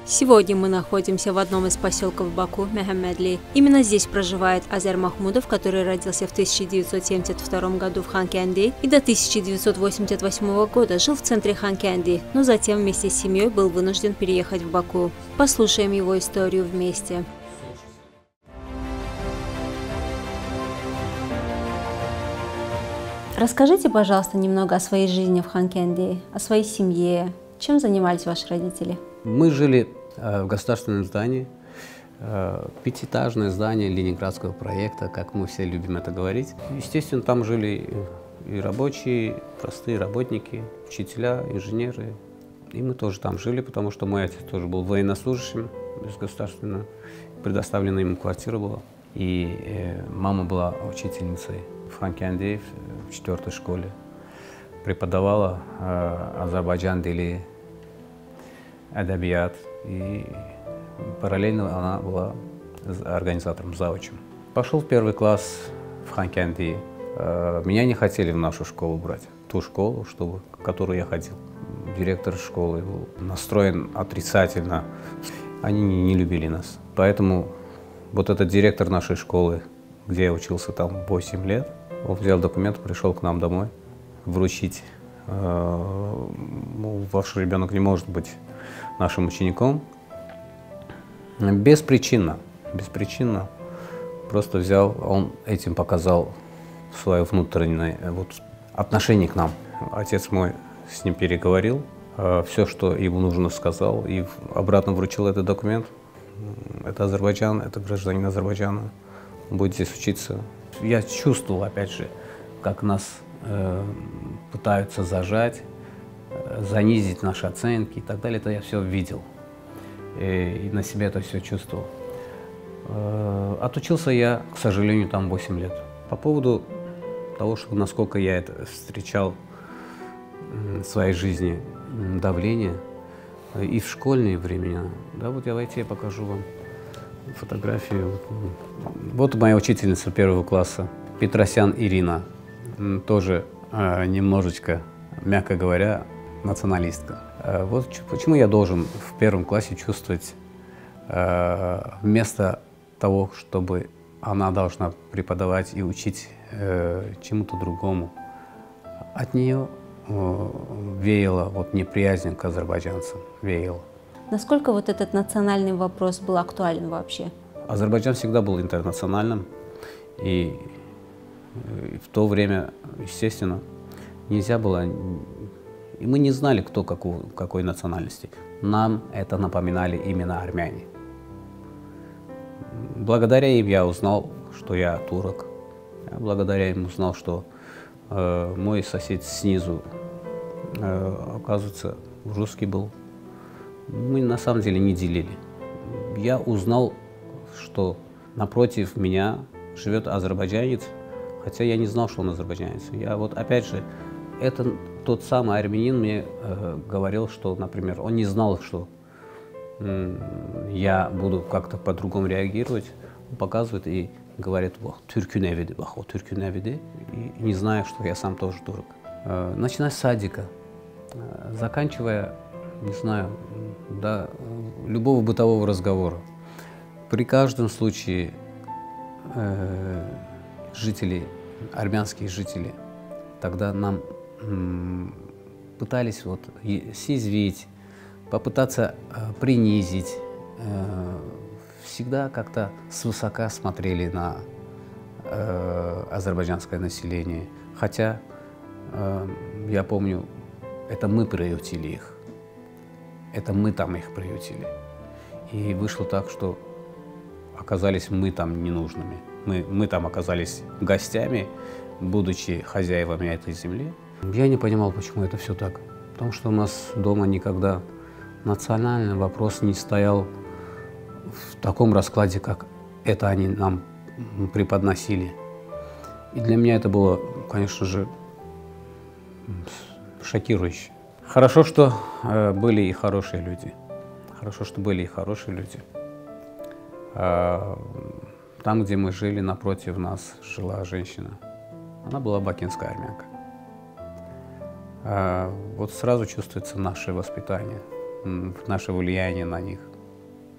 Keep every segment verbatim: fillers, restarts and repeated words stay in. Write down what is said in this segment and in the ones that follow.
Сегодня мы находимся в одном из поселков Баку, Мехаммедли. Именно здесь проживает Азер Махмудов, который родился в тысяча девятьсот семьдесят втором году в Ханкенди и до тысяча девятьсот восемьдесят восьмого года жил в центре Ханкенди, но затем вместе с семьей был вынужден переехать в Баку. Послушаем его историю вместе. Расскажите, пожалуйста, немного о своей жизни в Ханкенди, о своей семье. Чем занимались ваши родители? Мы жили в государственном здании, пятиэтажное здание ленинградского проекта, как мы все любим это говорить. Естественно, там жили и рабочие, простые работники, учителя, инженеры. И мы тоже там жили, потому что мой отец тоже был военнослужащим из государственного, предоставлена ему квартира была. И э, мама была учительницей в Ханкенди в четвертой школе. Преподавала э, Азербайджан дили, адабият. И параллельно она была организатором, завучем. Пошел в первый класс в Ханкенди. Меня не хотели в нашу школу брать, ту школу, чтобы, в которую я ходил. Директор школы был настроен отрицательно. Они не, не любили нас. Поэтому вот этот директор нашей школы, где я учился там восемь лет, он взял документы, пришел к нам домой вручить. Ну, ваш ребенок не может быть нашим учеником. Беспричинно, беспричинно. Просто взял, он этим показал свое внутреннее вот, отношение к нам. Отец мой с ним переговорил, все, что ему нужно, сказал, и обратно вручил этот документ. Это Азербайджан, это гражданин Азербайджана, он будет здесь учиться. Я чувствовал, опять же, как нас э, пытаются зажать, э, занизить наши оценки и так далее. Это я все видел. И, и на себе это все чувствовал. Э, отучился я, к сожалению, там восемь лет. По поводу того, что насколько я это встречал в своей жизни давление, и в школьные времена. Да, вот давайте я покажу вам фотографию. Вот моя учительница первого класса, Петросян Ирина, тоже э, немножечко, мягко говоря, националистка. Э, вот почему я должен в первом классе чувствовать, э, вместо того, чтобы она должна преподавать и учить э, чему-то другому, от нее веяло вот неприязнь к азербайджанцам, веяло. Насколько вот этот национальный вопрос был актуален вообще? Азербайджан всегда был интернациональным, и в то время, естественно, нельзя было, и мы не знали, кто какой, какой национальности. Нам это напоминали именно армяне. Благодаря им я узнал, что я турок. Я благодаря им узнал, что э, мой сосед снизу, э, оказывается, русский был. Мы на самом деле не делили. Я узнал, что напротив меня живет азербайджанец, хотя я не знал, что он азербайджанец. Я вот опять же, это тот самый армянин мне э, говорил, что, например, он не знал, что я буду как-то по-другому реагировать. Он показывает и говорит: «Türk'ün evidir, bak o Türk'ün evidir», и не зная, что я сам тоже турок. Начиная с садика, заканчивая, не знаю, до любого бытового разговора. При каждом случае э, жители, армянские жители, тогда нам м, пытались вот съязвить, попытаться э, принизить, э, всегда как-то свысока смотрели на э, азербайджанское население. Хотя, э, я помню, это мы приютили их, это мы там их приютили. И вышло так, что оказались мы там ненужными. Мы, мы там оказались гостями, будучи хозяевами этой земли. Я не понимал, почему это все так. Потому что у нас дома никогда национальный вопрос не стоял в таком раскладе, как это они нам преподносили. И для меня это было, конечно же, шокирующе. Хорошо, что э, были и хорошие люди. Хорошо, что были и хорошие люди. А, там, где мы жили, напротив нас жила женщина. Она была бакинская армянка. А, вот сразу чувствуется наше воспитание, наше влияние на них.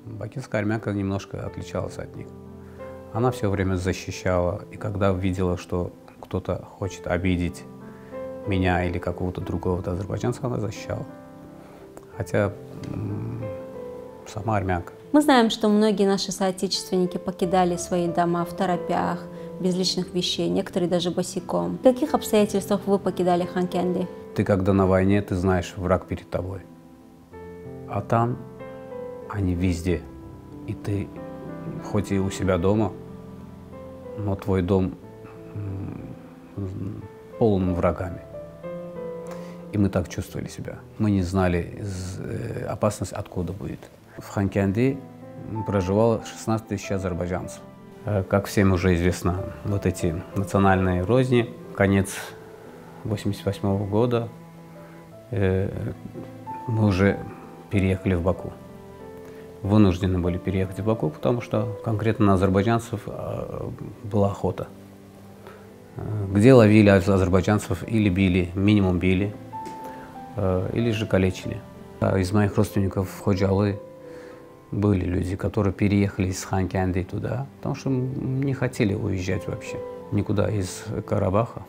Бакинская армянка немножко отличалась от них. Она все время защищала, и когда видела, что кто-то хочет обидеть меня или какого-то другого азербайджанца, она защищала. Хотя сама армянка. Мы знаем, что многие наши соотечественники покидали свои дома в торопях, без личных вещей, некоторые даже босиком. В каких обстоятельствах вы покидали Ханкенди? Ты когда на войне, ты знаешь, враг перед тобой. А там они везде. И ты, хоть и у себя дома, но твой дом полон врагами. И мы так чувствовали себя. Мы не знали опасность, откуда будет. В Ханкенди проживало шестнадцать тысяч азербайджанцев. Как всем уже известно, вот эти национальные розни, конец восемьдесят восьмого года, мы уже переехали в Баку. Вынуждены были переехать в Баку, потому что конкретно на азербайджанцев была охота. Где ловили азербайджанцев, или били, минимум били, или же калечили. Из моих родственников в Ходжалы были люди, которые переехали из Ханкенди туда, потому что не хотели уезжать вообще никуда из Карабаха,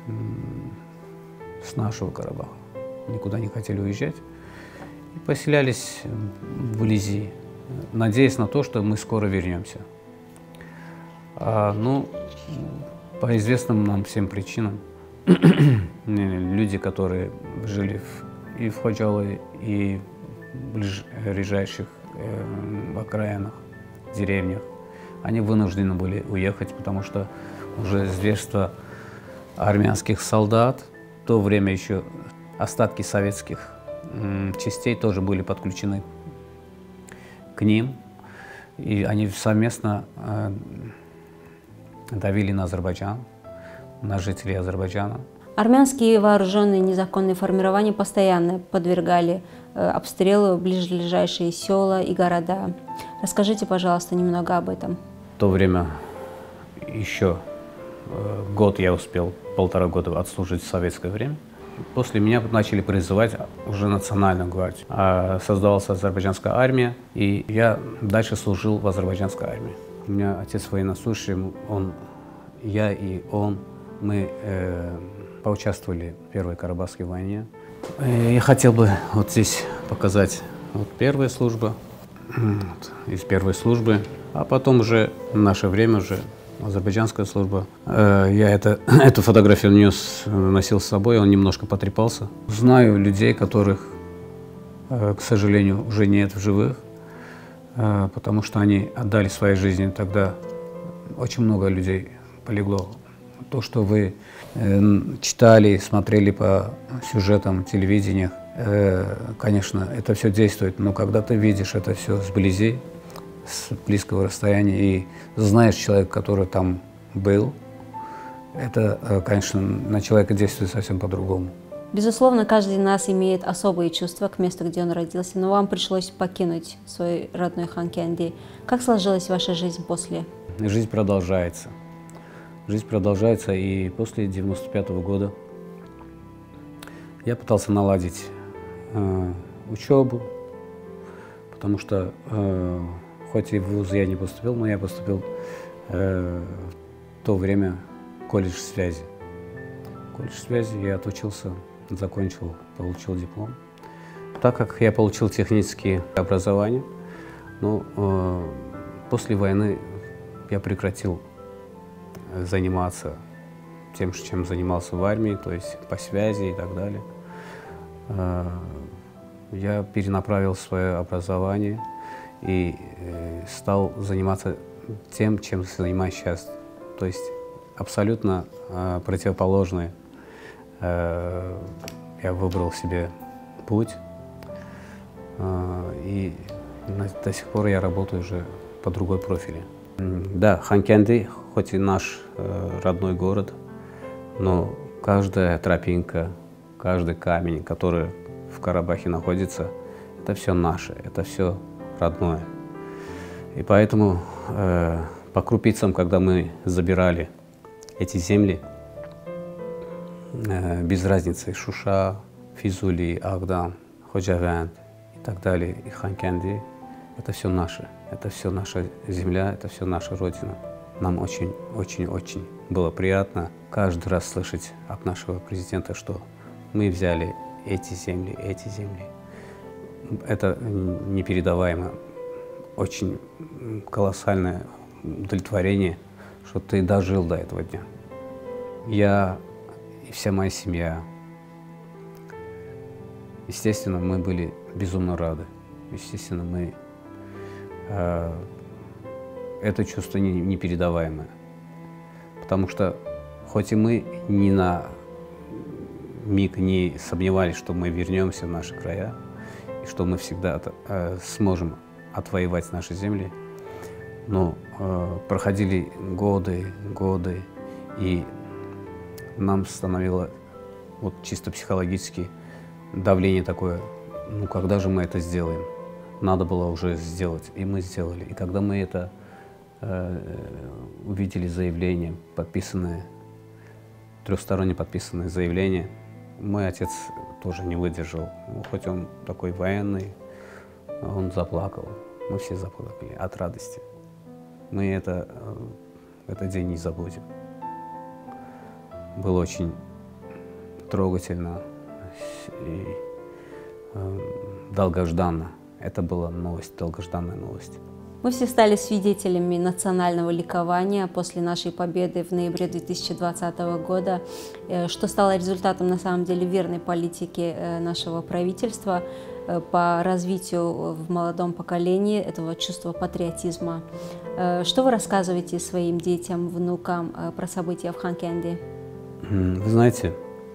с нашего Карабаха. Никуда не хотели уезжать и поселялись вблизи, надеясь на то, что мы скоро вернемся. А, ну, по известным нам всем причинам, люди, которые жили в, и в Ходжалы, и в ближайших в окраинах, деревнях, они вынуждены были уехать, потому что уже зверство армянских солдат, в то время еще остатки советских частей тоже были подключены к ним, и они совместно давили на Азербайджан, на жителей Азербайджана. Армянские вооруженные незаконные формирования постоянно подвергали э, обстрелу ближайшие села и города. Расскажите, пожалуйста, немного об этом. В то время еще э, год я успел, полтора года отслужить в советское время. После меня начали призывать уже национальную гвардию. А создавалась азербайджанская армия, и я дальше служил в азербайджанской армии. У меня отец военнослужащий, он, я и он, мы э, поучаствовали в Первой Карабахской войне. Я хотел бы вот здесь показать вот первая служба, вот, из первой службы, а потом уже в наше время уже азербайджанская служба. Я это, эту фотографию нес, носил с собой, он немножко потрепался. Знаю людей, которых, к сожалению, уже нет в живых, потому что они отдали своей жизни тогда. Очень много людей полегло. То, что вы читали, смотрели по сюжетам телевидения, конечно, это все действует, но когда ты видишь это все сблизи, с близкого расстояния, и знаешь человека, который там был, это, конечно, на человека действует совсем по-другому. Безусловно, каждый из нас имеет особые чувства к месту, где он родился, но вам пришлось покинуть свой родной Ханкенди. Как сложилась ваша жизнь после? Жизнь продолжается. Жизнь продолжается, и после девяносто пятого года я пытался наладить э, учебу, потому что э, хоть и в вуз я не поступил, но я поступил э, в то время в колледж связи. Колледж связи я отучился, закончил, получил диплом. Так как я получил технические образования, но э, после войны я прекратил заниматься тем, чем занимался в армии, то есть по связи и так далее. Э, я перенаправил свое образование и э, стал заниматься тем, чем занимаюсь сейчас. То есть абсолютно э, противоположное. Э, я выбрал себе путь, э, и на, до сих пор я работаю уже по другой профили. Да, Ханкенди, хоть и наш э, родной город, но каждая тропинка, каждый камень, который в Карабахе находится, это все наше, это все родное. И поэтому э, по крупицам, когда мы забирали эти земли, э, без разницы Шуша, Физули, Агдам, Ходжаванд и так далее, и Ханкенди, это все наше, это все наша земля, это все наша Родина. Нам очень-очень-очень было приятно каждый раз слышать от нашего президента, что мы взяли эти земли, эти земли. Это непередаваемо, очень колоссальное удовлетворение, что ты дожил до этого дня. Я и вся моя семья, естественно, мы были безумно рады. Естественно, мы э, это чувство не, непередаваемое. Потому что хоть и мы ни на миг не сомневались, что мы вернемся в наши края, и что мы всегда э, сможем отвоевать наши земли, но э, проходили годы, годы, и нам становилось вот чисто психологически давление такое, ну когда же мы это сделаем? Надо было уже сделать, и мы сделали. И когда мы это э, увидели заявление, подписанное, трехсторонне подписанное заявление, мой отец тоже не выдержал. Ну, хоть он такой военный, он заплакал. Мы все заплакали от радости. Мы это, этот день не забудем. Было очень трогательно и э, долгожданно. Это была новость, долгожданная новость. Мы все стали свидетелями национального ликования после нашей победы в ноябре две тысячи двадцатого года, что стало результатом на самом деле верной политики нашего правительства по развитию в молодом поколении этого чувства патриотизма. Что вы рассказываете своим детям, внукам про события в Ханкенди? Вы знаете,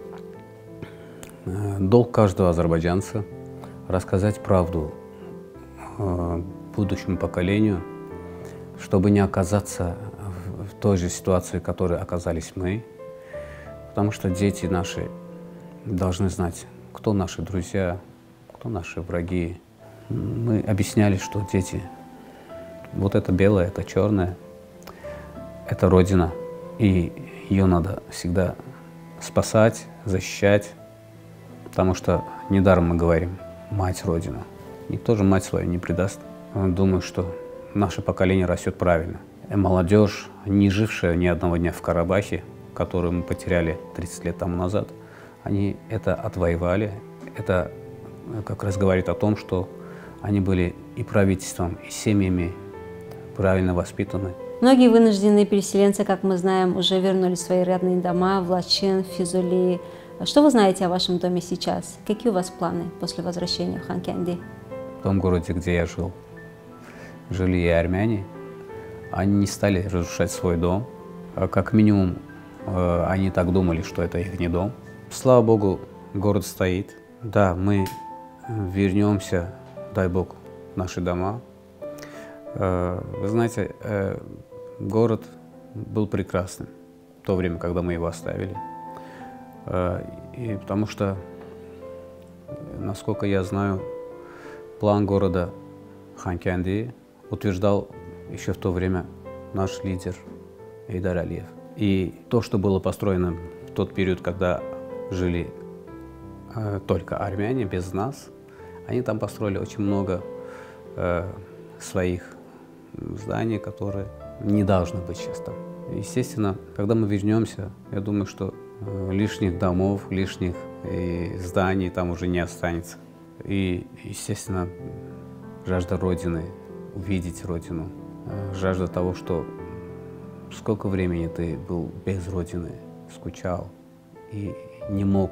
долг каждого азербайджанца рассказать правду будущему поколению, чтобы не оказаться в той же ситуации, в которой оказались мы. Потому что дети наши должны знать, кто наши друзья, кто наши враги. Мы объясняли, что дети, вот это белое, это черное, это Родина, и ее надо всегда спасать, защищать, потому что недаром мы говорим «мать Родина». Никто же мать свою не предаст. Думаю, что наше поколение растет правильно. И молодежь, не жившая ни одного дня в Карабахе, которую мы потеряли тридцать лет тому назад, они это отвоевали. Это как раз говорит о том, что они были и правительством, и семьями правильно воспитаны. Многие вынужденные переселенцы, как мы знаем, уже вернулись в свои родные дома в Лачин, в Физули. Что вы знаете о вашем доме сейчас? Какие у вас планы после возвращения в Ханкенди? В том городе, где я жил, жили и армяне. Они не стали разрушать свой дом. Как минимум, они так думали, что это их не дом. Слава Богу, город стоит. Да, мы вернемся, дай Бог, в наши дома. Вы знаете, город был прекрасным в то время, когда мы его оставили. И потому что, насколько я знаю, план города Ханкенди утверждал еще в то время наш лидер Эйдар Алиев. И то, что было построено в тот период, когда жили э, только армяне, без нас, они там построили очень много э, своих зданий, которые не должны быть сейчас там. Естественно, когда мы вернемся, я думаю, что э, лишних домов, лишних э, зданий там уже не останется. И, естественно, жажда Родины, увидеть Родину, жажда того, что сколько времени ты был без Родины, скучал и не мог,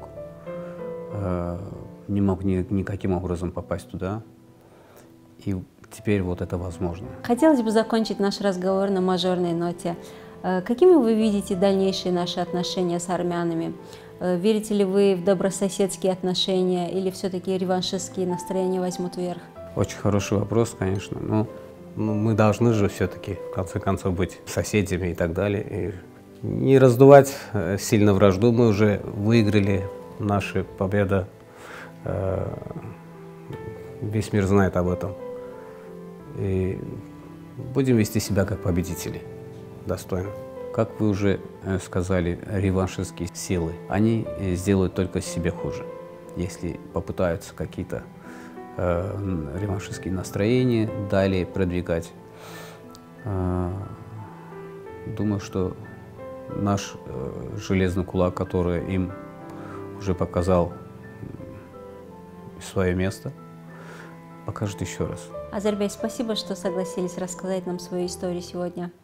не мог ни, никаким образом попасть туда. И теперь вот это возможно. Хотелось бы закончить наш разговор на мажорной ноте. Какими вы видите дальнейшие наши отношения с армянами? Верите ли вы в добрососедские отношения или все-таки реваншистские настроения возьмут вверх? Очень хороший вопрос, конечно. Но, но мы должны же все-таки, в конце концов, быть соседями и так далее. И не раздувать сильно вражду. Мы уже выиграли, наша победа. Весь мир знает об этом. И будем вести себя как победители, достойно. Как вы уже сказали, реваншистские силы, они сделают только себе хуже, если попытаются какие-то э, реваншистские настроения, далее продвигать. Э, думаю, что наш э, железный кулак, который им уже показал свое место, покажет еще раз. Азербей, спасибо, что согласились рассказать нам свою историю сегодня.